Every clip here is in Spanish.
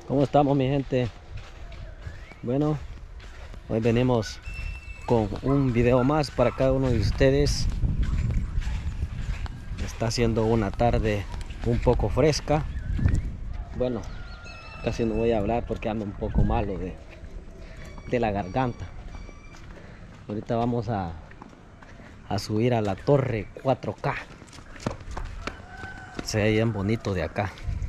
¿Cómo estamos, mi gente? Bueno, hoy venimos con un video más para cada uno de ustedes. Está haciendo una tarde un poco fresca. Bueno, casi no voy a hablar porque ando un poco malo de la garganta. Ahorita vamos a subir a la torre 4K. Se ve bien bonito de acá.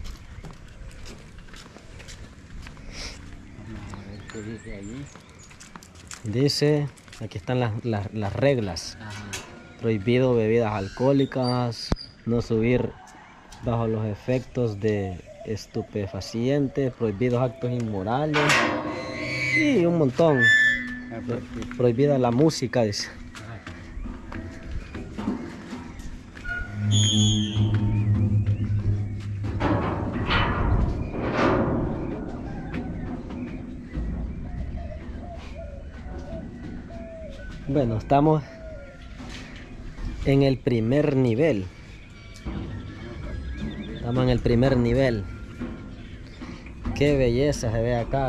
¿Qué dice allí? Dice, aquí están las reglas. Ajá. Prohibido bebidas alcohólicas, no subir bajo los efectos de estupefacientes, prohibidos actos inmorales y un montón. Prohibida la música, dice. Bueno, estamos en el primer nivel. Estamos en el primer nivel. Qué belleza se ve acá.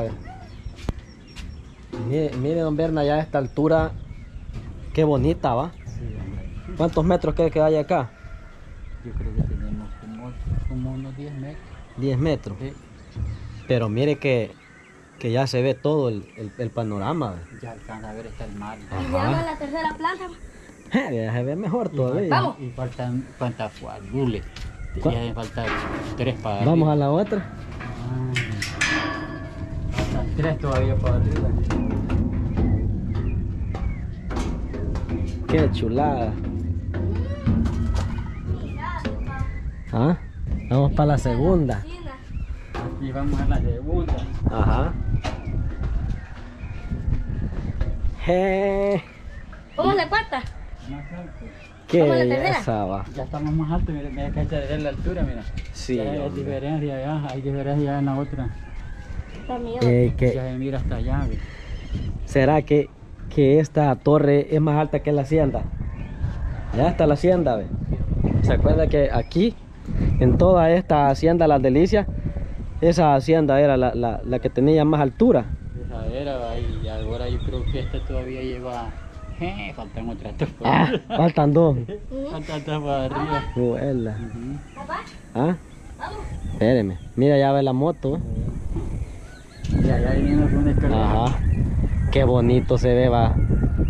Mire, don Berna, ya a esta altura, qué bonita va. Sí, ¿Cuántos metros cree que hay acá? yo creo que tenemos como unos 10 metros. 10 metros. Sí. Pero mire que ya se ve todo el panorama. Ya alcanza a ver está el mar. Ajá. Y llegamos a la tercera planta. Ya se ve mejor todavía. Vamos. Y faltan cuántas guardules. ¿Cuál? Ya faltan 3 para Vamos arriba. a la otra. Faltan 3 todavía para arriba. Qué chulada. ¿Ah? Vamos para la segunda. Y vamos a la segunda. Ajá. Vamos a la cuarta. Más alto. Qué ¿Vamos a la tercera? belleza va. Ya estamos más altos, mira que esta es la altura, mira. Sí, Ya hay hombre. diferencia ya, hay diferencia en la otra. Está miedo. ¿Qué? Ya se mira hasta allá, ve. ¿Será que esta torre es más alta que la hacienda? Allá está la hacienda, ve. ¿Se acuerda que aquí, en toda esta hacienda Las Delicias, esa hacienda era la que tenía más altura? Esa era, y ahora yo creo que esta todavía lleva... faltan otras dos por Ah, faltan dos. Faltan dos para arriba. Vuela. Ujú. Papá, ¿Ah? vamos. Espéreme. Mira, ya ve la moto. Y allá viene una escalera. Ajá. Qué bonito se ve, va.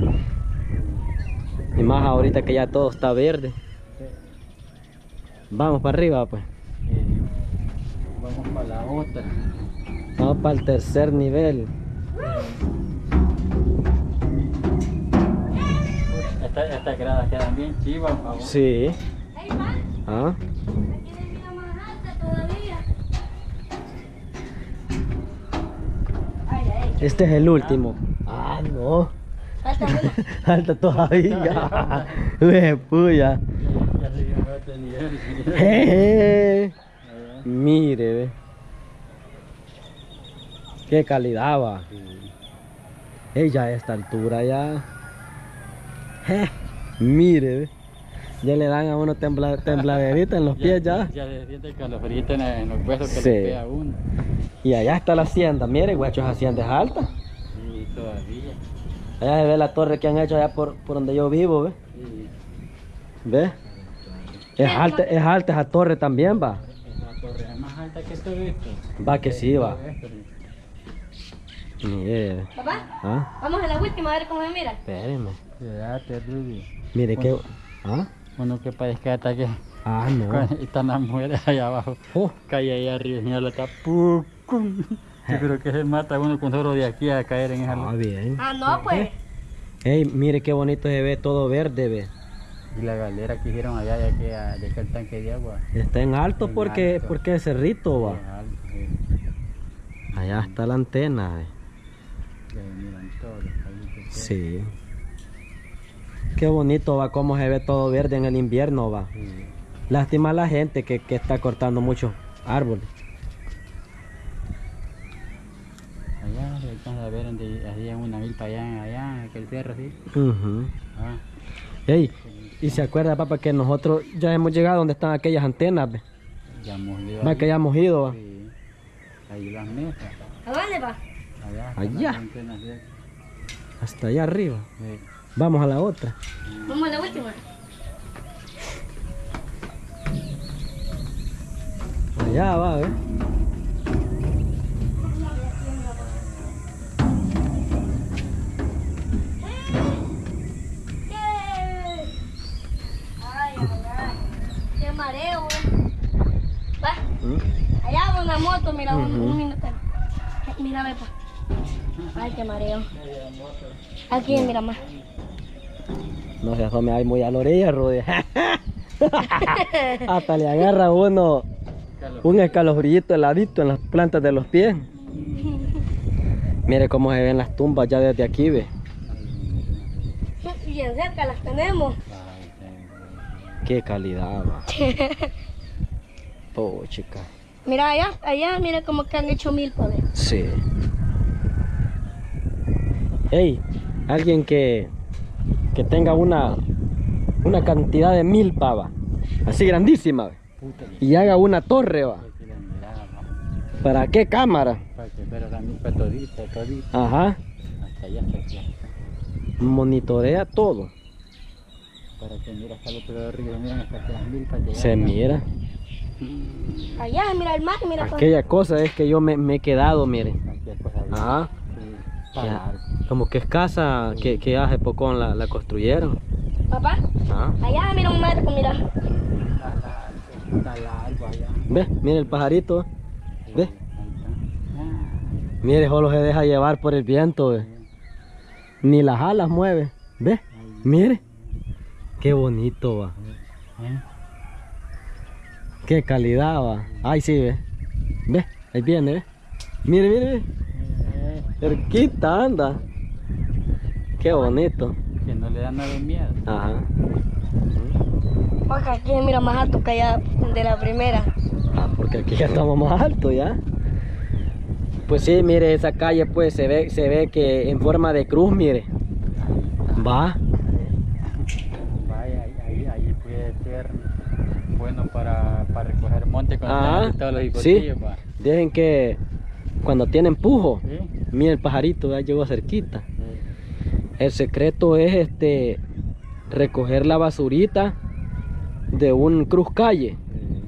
Y más ahorita que ya todo está verde. Vamos para arriba, pues. Vamos para la otra. Vamos para el tercer nivel. Estas gradas quedan bien chivas, por favor. Sí. Ahí va. ¿Ah? Aquí le mira más alta todavía. Ay, ay. Este es el último. Ah, no. Falta una. Falta todavía. Uy, puya. Ya se vio este nivel. Jeje. Allá. Mire, ve. Qué calidad va. Sí. Ella a esta altura ya. Mire, ve. Ya le dan a uno tembladerita en los pies ya. Ya se siente el calofrío en los huesos que Sí. le pega a uno. Y allá está la hacienda. Mire, guacho, esa hacienda es alta. Sí, todavía. Allá se ve la torre que han hecho allá por donde yo vivo, ve. Sí. ¿Ve? Es alta esa torre también, va. Esa torre es más alta que todo esto. Va que sí, va. Todo esto, sí. Mire. Papá, ¿Ah? vamos a la última a ver cómo me mira. Espéreme. Quédate, Ruby. Mire que... ¿Ah? Uno que parezca ataque. Ah, no. Están las mujeres allá abajo. Oh, Cae ahí arriba, señor, la está. ¡Pucum! Yo creo que se mata uno con solo de aquí a caer en esa. ah, bien. Ah, no, pues. Ey, mire qué bonito se ve todo verde, ve. Y la galera que hicieron allá, ya que el tanque de agua. Está en alto En porque alto. es cerrito, va. Es alto, sí. Allá está la antena, ve. Ya miran todos los países. Sí. Qué bonito va cómo se ve todo verde en el invierno, va. Sí. Lástima a la gente que está cortando muchos árboles. Allá se alcanza a ver donde hacían una milpa allá, aquel cerro, sí. Ujú. Ah, Ey, y se acuerda, papá, que nosotros ya hemos llegado donde están aquellas antenas, ve. ya hemos ido Va ahí. que ya hemos ido, va. Sí. Ahí las mesas. ¿A dónde va? Allá. Allá. Las antenas de- Hasta allá arriba. Sí. Vamos a la otra. Vamos a la última. Allá va, a ver. Ay, qué mareo. Va, ¿Mm? allá va una moto, mira, Ujú. un minuto. Mira, ve, pues. Ay, qué mareo. Aquí, mira más. No se asome ahí muy a la orilla, Rudy. Hasta le agarra uno un escalofrío heladito en las plantas de los pies. Mire cómo se ven las tumbas ya desde aquí, ve. Bien cerca las tenemos. Ay, Qué calidad, va. Oh, chica. Mira allá, mira como que han hecho milpa, ve. Sí. Hey, alguien que tenga una cantidad de milpa, va. Así grandísima, ve. puta, Y haga una torre, va. que la miraba. ¿Para qué cámara? Para que pero la misma todita. Ajá. Hasta allá, hasta aquí. Monitorea todo. Para que mira hasta el otro lado de arriba, miren hasta que las milpas llegan. Se mira. Allá, mira el mar, mira todo. Aquella cosa es que yo me he quedado, miren. Aquí es cosa bien. Ajá. Sí, Ya. para Como que es casa que hace poco la construyeron. Papá, Ah. allá mira un marco, mira. Está largo allá. ¿Ve? Mire el pajarito. ¿Ve? Ahí está. Mire, solo se deja llevar por el viento, ve. Ni las alas mueve. ¿Ve? Mire. Qué bonito, va. ¿Eh? Qué calidad, va. Ay, sí, ve. ¿Ve? Ahí viene, ve. Mire, mire, ve. Cerquita anda. Qué bonito. Que no le da nada de miedo. Ajá. Porque aquí mira más alto que allá de la primera. Ah, porque aquí ya estamos más alto ya. Pues sí, mire, esa calle pues se ve que en forma de cruz, mire. Va. Vaya, ahí puede ser bueno para recoger monte con todos los sí. hipotillos, va. Dejen que cuando tiene empujo, ¿Sí? mire el pajarito, ya llegó cerquita. Sí. El secreto es recoger la basurita de un cruz calle.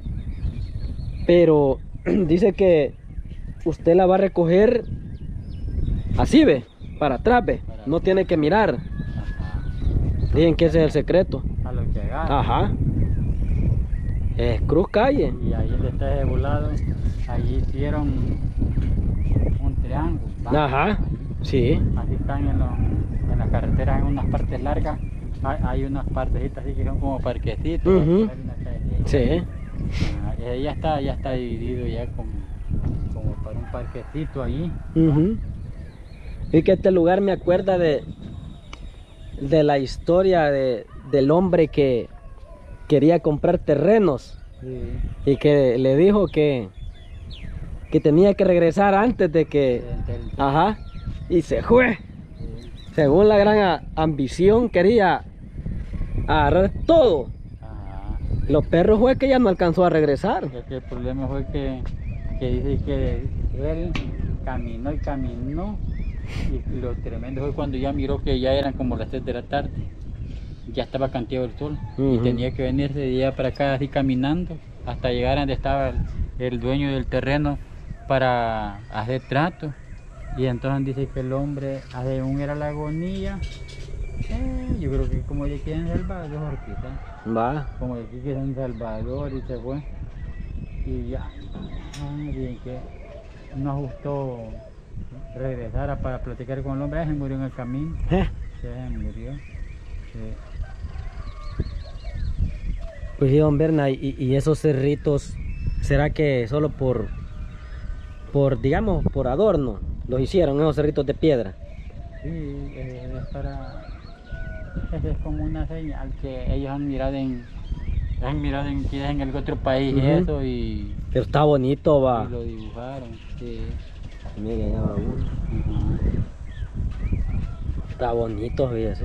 Pero dice que usted la va a recoger así, ve, para atrás, ve. No tiene que mirar. Ajá. Dicen que ese es el secreto. A lo que agarra. Ajá. Es cruz calle. Y ahí donde está ese volado, ahí hicieron un triángulo. ¿va? Ajá. Sí. Así están en las carreteras, en unas partes largas. Hay unas partecitas así que son como parquecitos. Ujú. Hay una callecita. Sí. Ya está dividido ya como para un parquecito ahí. Ujú. Y que este lugar me acuerda de la historia del hombre que quería comprar terrenos Sí. y que le dijo que tenía que regresar antes de que... Ajá. Y se fue. Según la gran ambición quería agarrar todo. Ajá. Los perros fue que ya no alcanzó a regresar. Ya que el problema fue que dice que él caminó y caminó, y lo tremendo fue cuando ya miró que ya eran como las 3 de la tarde, ya estaba canteado el sol. Y Ujú. tenía que venirse de allá para acá así caminando hasta llegar a donde estaba el dueño del terreno para hacer trato. Y entonces dice que el hombre, según era la agonía, yo creo que como ya queda en Salvador, quizá. Va. Como de aquí que es en Salvador y se fue. Y ya, bien que no ajustó regresar para platicar con el hombre, se murió en el camino. Se murió. Pues sí, don Berna, y esos cerritos, ¿será que solo por digamos, por adorno los hicieron, esos cerritos de piedra? Sí, es para... Es como una señal que ellos han mirado quizás en el otro país y Ujú. eso, y Pero está bonito, va. lo dibujaron. Sí. Mira, allá va uno. Ajá. Está bonito, fíjese.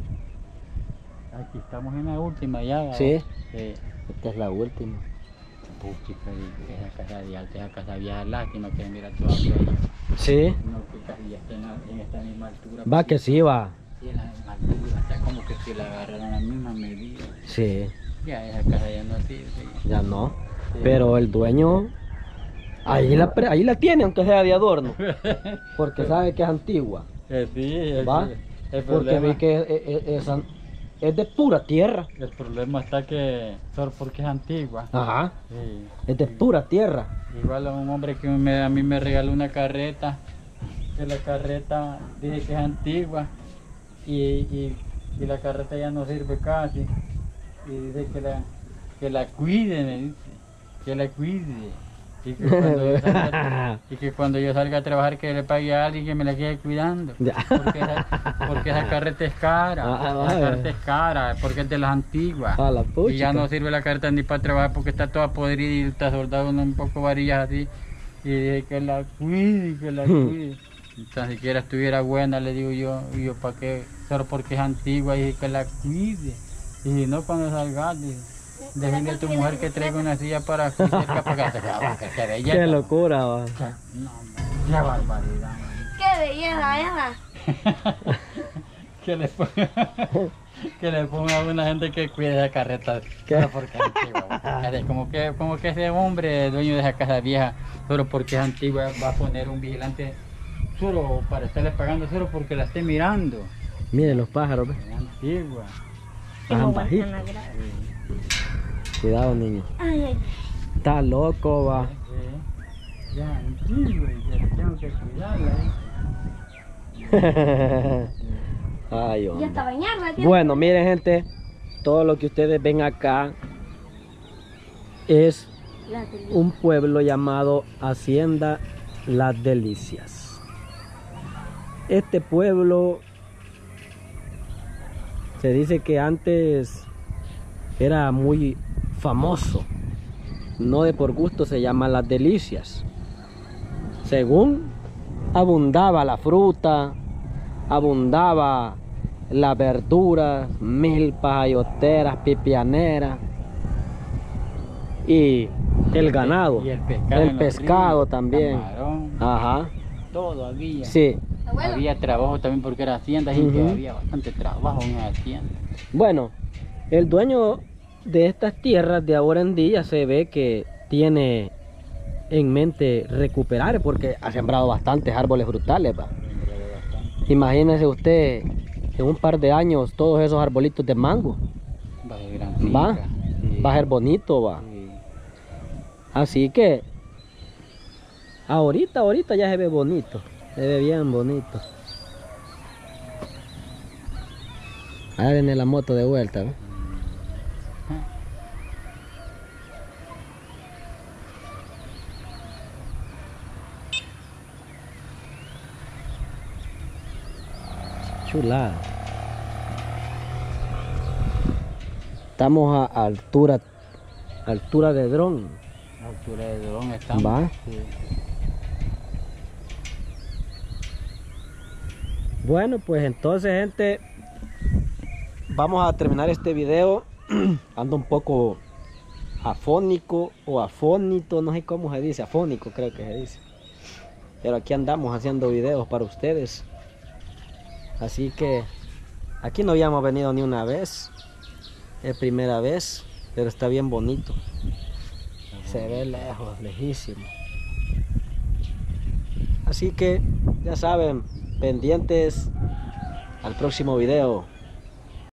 Aquí estamos en la última ya. ¿va? Sí. Sí. Esta es la última. Puchica, y esa casa de alta, esa casa vieja, lástima que mira toda aquella. Sí. No, que casi ya está en esta misma altura. Va que sí, va. Sí, en la misma altura, está como que si la agarraron a la misma medida. Sí, Ya esa casa ya no sirve. ya no. Sí. Pero el dueño ahí la tiene, aunque sea de adorno. Porque sabe que es antigua. Sí, ¿Va? el Porque problema, vi que es de pura tierra. el problema está que solo porque es antigua. Ajá. Sí. Es de pura tierra. Igual a un hombre que a mí me regaló una carreta, que la carreta dice que es antigua y la carreta ya no sirve casi. Y dice que la cuide, me dice, que la cuide. Y que cuando yo salga a trabajar que le pague a alguien que me la quede cuidando. Ya. Porque esa carreta es cara. Ah, Esa carreta es cara, porque es de las antiguas. A la Y ya puchica. no sirve la carreta ni para trabajar porque está toda podrida y está soldado un poco varillas así. Y dije que la cuide, que la cuide. Tan siquiera estuviera buena, le digo yo, y yo para qué, solo porque es antigua, y dije que la cuide. Y si no, cuando salgas, déjale a tu mujer que traiga una silla para aquí cerca para que belleza. Qué locura, va. No, qué barbaridad. ¡Qué belleza esa! Que le ponga a una gente que cuide esa carreta. ¿Qué? Solo porque es antigua. Como que ese hombre, dueño de esa casa vieja, solo porque es antigua, va a poner un vigilante solo para estarle pagando, solo porque la esté mirando. Miren los pájaros, ¿ves? Es antigua. Bajan bajito. Cuidado, niño. Ay, ay. Está loco, va. Ya, antigua, y que tengo que cuidarla. Ay, Ya hombre. está bañada, tío. Bueno, miren, gente, todo lo que ustedes ven acá es un pueblo llamado Hacienda Las Delicias. Este pueblo se dice que antes era muy famoso, no de por gusto se llama Las Delicias. Según abundaba la fruta, abundaba las verduras, milpas, ayoteras, pipianeras y el ganado, Y el pescado, el en los pescado ríos, también. camarón, Ajá, todo había. sí. Abuelo. Había trabajo también porque era hacienda, así que Ujú. había bastante trabajo en la hacienda. Bueno, el dueño de estas tierras de ahora en día se ve que tiene en mente recuperar porque ha sembrado bastantes árboles frutales, va. Imagínese usted en un par de años todos esos arbolitos de mango, Va de gran va, finca, sí. va a ser bonito, va. Sí. Así que ahorita ya se ve bonito, se ve bien bonito. Ahí viene la moto de vuelta, ¿no? Chulada. Estamos a altura de dron. A la altura de dron estamos. Va. Sí. Bueno, pues entonces, gente, vamos a terminar este video. Ando un poco afónico o afónito, no sé cómo se dice, afónico creo que se dice. Pero aquí andamos haciendo videos para ustedes. Así que aquí no habíamos venido ni una vez. Es primera vez, pero está bien bonito. Se ve lejos, lejísimo. Así que ya saben, pendientes al próximo video.